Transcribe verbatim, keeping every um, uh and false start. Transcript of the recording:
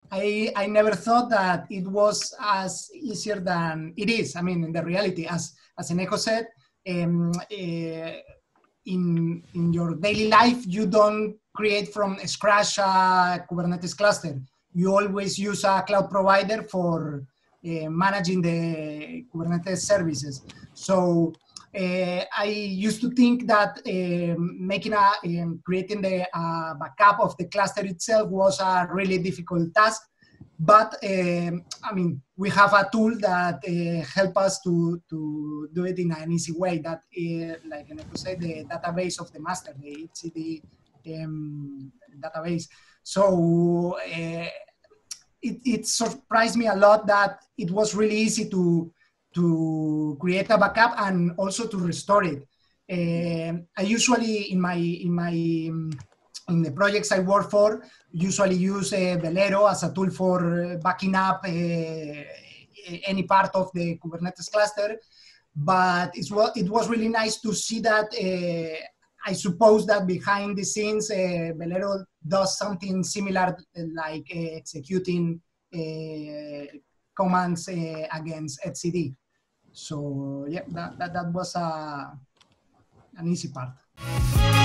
I, I never thought that it was as easier than it is. I mean, in the reality, as, as Eneco said, um, uh, in, in your daily life, you don't create from scratch a Kubernetes cluster. You always use a cloud provider for uh, managing the Kubernetes services. So uh, I used to think that um, making a, um, creating the uh, backup of the cluster itself was a really difficult task. But um, I mean, we have a tool that uh, help us to, to do it in an easy way. That, uh, like Eneco said, the database of the master, the H C D um, database. So uh, it, it surprised me a lot that it was really easy to to create a backup and also to restore it. Uh, I usually in my in my um, in the projects I work for, usually use uh, Velero as a tool for backing up uh, any part of the Kubernetes cluster. But it's, it was really nice to see that uh, I suppose that behind the scenes, uh, Velero does something similar, like uh, executing uh, commands uh, against etcd. So yeah, that, that, that was uh, an easy part.